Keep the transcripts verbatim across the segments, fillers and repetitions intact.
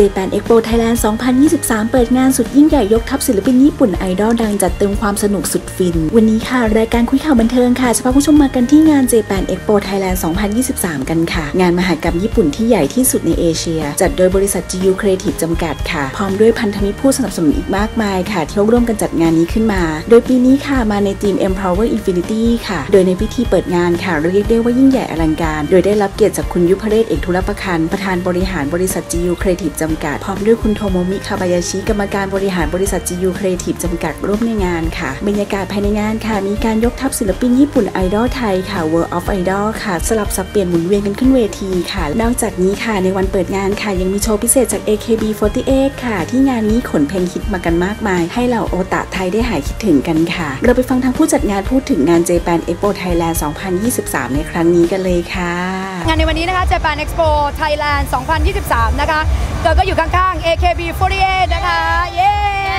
Japan Expo Thailand สองพันยี่สิบสาม เปิดงานสุดยิ่งใหญ่ยกทัพศิลปินญี่ปุ่นไอดอลดังจัดเต็มความสนุกสุดฟินวันนี้ค่ะรายการคุยข่าวบันเทิงค่ะจะพาผู้ชมมากันที่งาน Japan Expo Thailand สองพันยี่สิบสาม กันค่ะงานมหกรรมญี่ปุ่นที่ใหญ่ที่สุดในเอเชียจัดโดยบริษัท จี ยู Creative จำกัดค่ะพร้อมด้วยพันธมิตรผู้สนับสนุนอีกมากมายค่ะที่ร่วมกันจัดงานนี้ขึ้นมาโดยปีนี้ค่ะมาในธีม Empower Infinity ค่ะโดยในพิธีเปิดงานค่ะเรียกได้ว่ายิ่งใหญ่อลังการโดยได้รับเกียรติจากคุณยุพเรศเอกธุรประคันประธานบริหารบริษัท จี ยู Creative จำกัดพร้อมด้วยคุณโทโมมิคาบายาชิกรรมการบริหารบริษัท จี ยู Creative จำกัดร่วมในงานค่ะบรรยากาศภายในงานค่ะมีการยกทัพศิลปินญี่ปุ่นไอดอลไทยค่ะ World of Idol ค่ะสลับสับเปลี่ยนหมุนเวียนกันขึ้นเวทีค่ะนอกจากนี้ค่ะในวันเปิดงานค่ะยังมีโชว์พิเศษจาก เอ เค บี สี่สิบแปด ค่ะที่งานนี้ขนเพลงฮิตมากันมากมายให้เหล่าโอตาไทยได้หายคิดถึงกันค่ะเราไปฟังทางผู้จัดงานพูดถึงงาน Japan Expo Thailand สองพันยี่สิบสาม ในครั้งนี้กันเลยค่ะงานในวันนี้นะคะ Japan Expo Thailand สองพันยี่สิบสาม นะคะเกิดก็อยู่ข้างๆ เอ เค บี สี่สิบแปด นะคะเย้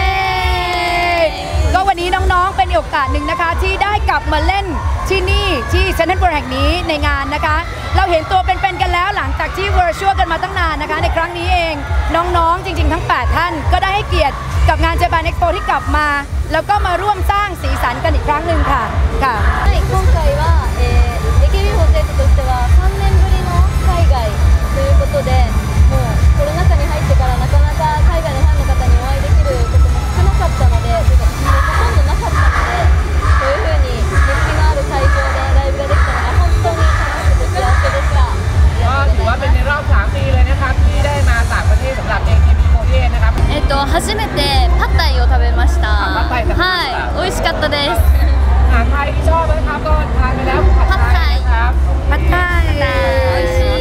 ก็วันนี้น้องๆเป็นโอกาสหนึ่งนะคะที่ได้กลับมาเล่นที่นี่ที่เซ็นทรัลเวิลด์แห่งนี้ในงานนะคะเราเห็นตัวเป็นๆกันแล้วหลังจากที่ Virtual กันมาตั้งนานนะคะในครั้งนี้เองน้องๆจริงๆทั้งแปดท่านก็ได้ให้เกียรติกับงาน Japan Expo ที่กลับมาแล้วก็มาร่วมสร้างสีสันกันอีกครั้งหนึ่งค่ะค่ะ今回は、えー、エーケービーフォーティーエイト としてはさんねんぶりの海外ということでもうコロナ禍に入ってからなかなか海外のファンの方にお会いできることも少なかったのでというかほとんどなかったのでこういうふうに熱気のある会場でライブができたのが本当に楽しくて幸せでしたก็ถือว่าเป็นในรอบสามปีเลยนะครับที่ได้มาต่างประเทศสำหรับ เอ เค บี สี่สิบแปด นะครับえっと初めてパッタイを食べましたはい美味しかったですอาหารไทยที่ชอบนะครับก็ทานไปแล้วผัดไทยครับผัดไทย美味しい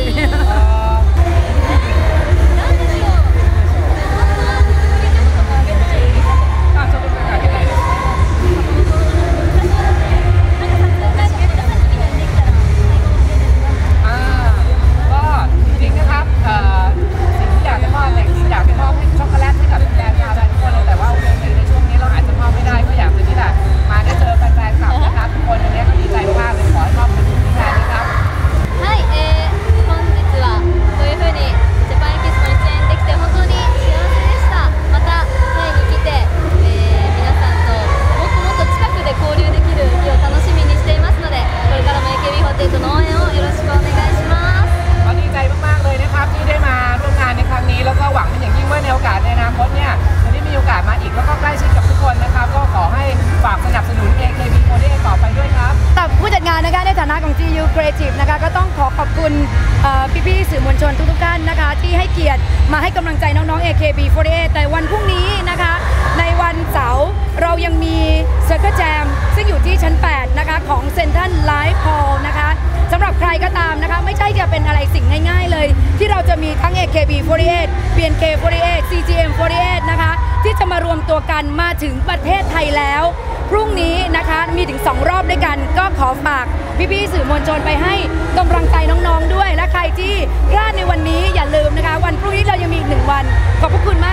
ของ จี ยู Creative นะคะก็ต้องขอขอบคุณพี่ๆสื่อมวลชนทุกๆท่านนะคะที่ให้เกียรติมาให้กำลังใจน้องๆ เอ เค บี สี่สิบแปด แต่วันพรุ่งนี้นะคะในวันเสาร์เรายังมี Circle Jam ซึ่งอยู่ที่ชั้นแปดนะคะของ Central Live Hall นะคะสำหรับใครก็ตามนะคะไม่ใช่จะเป็นอะไรสิ่งง่ายๆเลยที่เราจะมีทั้ง เอ เค บี สี่สิบแปด พี เอ็น เค สี่สิบแปด ซี จี เอ็ม สี่สิบแปด นะคะที่จะมารวมตัวกันมาถึงประเทศไทยแล้วพรุ่งนี้นะคะมีถึงสองรอบด้วยกันก็ขอฝากพี่ๆสื่อมวลชนไปให้กำลังใจน้องๆด้วยและใครที่พลาดในวันนี้อย่าลืมนะคะวันพรุ่งนี้เรายังมีอีกหนึ่งวันขอบพระคุณมาก